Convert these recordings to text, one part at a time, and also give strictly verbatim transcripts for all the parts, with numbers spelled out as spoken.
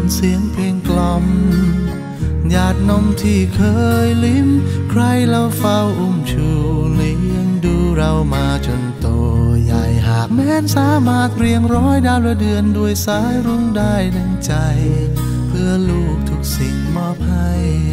เสียงเพลงกล่อมหยาดนมที่เคยลิ้มใครเราเฝ้าอุ้มชูเลี้ยงดูเรามาจนโตใหญ่หากแม้นสามารถเรียงร้อยดาวและเดือนด้วยสายรุ้งได้ดังใจเพื่อลูกทุกสิ่งมอบให้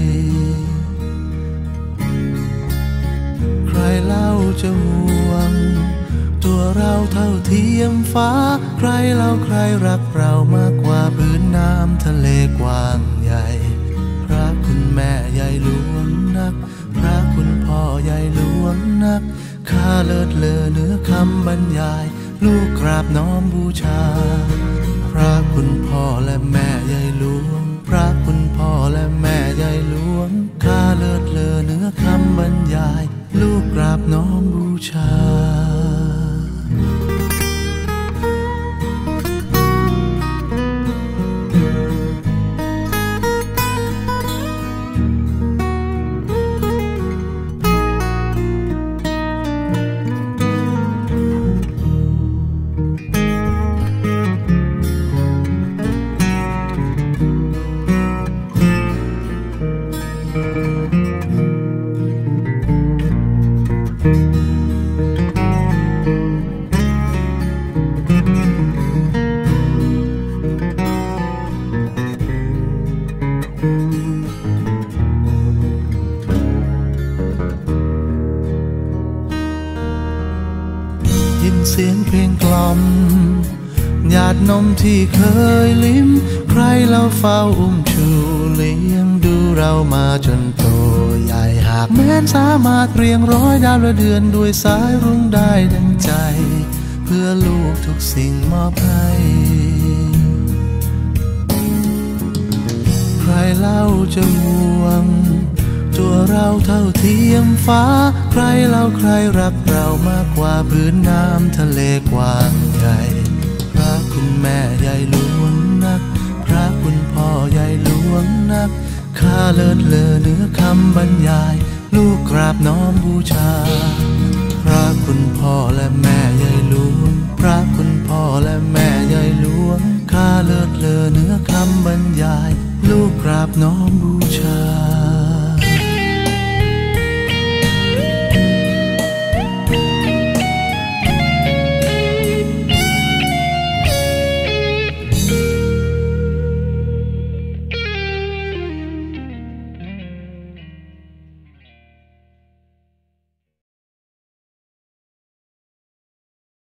ใครเล่าจะห่วงตัวเราเท่าเทียมฟ้าใครเล่าใครรักเรามากกว่าพื้นน้ำทะเลกว้างใหญ่พระคุณแม่ใหญ่หลวงนักพระคุณพ่อใหญ่หลวงนักข้าเลิศเลอเนื้อคำบรรยายลูกกราบน้อมบูชาพระคุณพ่อและแม่ใหญ่หลวงพระคุณพ่อและแม่ใหญ่หลวงข้าเลิศเลอเนื้อคำบรรยายลูกกราบน้อมบูชายินเสียงเพลงกล่อมหยาดนมที่เคยลิ้มใครเราเฝ้าอุ้มชูเลี้ยงดูเรามาจนโตใหญ่หากแม้นสามารถเรียงร้อยดาวและเดือนด้วยสายรุ้งได้ดังใจเพื่อลูกทุกสิ่งมอบให้ใครเล่าจะห่วงตัวเราเท่าเทียมฟ้าใครเล่าใครรักเรามากกว่าพื้นน้ำทะเลกว้างใหญ่พระคุณแม่ใหญ่หลวงนักพระคุณพ่อใหญ่หลวงนักข้าเลิศเลอเนื้อคำบรรยายลูกกราบน้อมบูชาพระคุณพ่อและแม่ใหญ่หลวงพระคุณพ่อและแม่ใหญ่หลวงข้าเลิศเลอเนื้อคำบรรยายลูกกราบน้อมบูชา